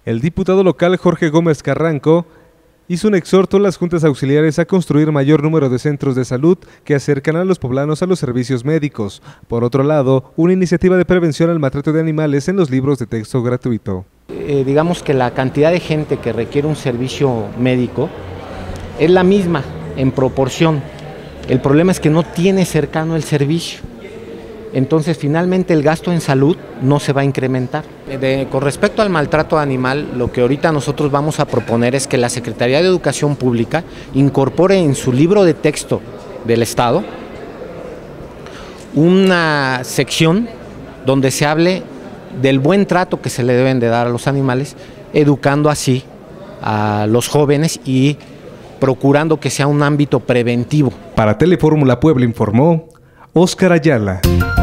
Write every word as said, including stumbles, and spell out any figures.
El diputado local Jorge Gómez Carranco hizo un exhorto a las juntas auxiliares a construir mayor número de centros de salud que acercan a los poblanos a los servicios médicos. Por otro lado, una iniciativa de prevención al maltrato de animales en los libros de texto gratuito. Eh, digamos que la cantidad de gente que requiere un servicio médico es la misma en proporción. El problema es que no tiene cercano el servicio. Entonces, finalmente el gasto en salud no se va a incrementar. De, con respecto al maltrato animal, lo que ahorita nosotros vamos a proponer es que la Secretaría de Educación Pública incorpore en su libro de texto del Estado una sección donde se hable del buen trato que se le deben de dar a los animales, educando así a los jóvenes y procurando que sea un ámbito preventivo. Para Telefórmula Puebla informó Óscar Ayala.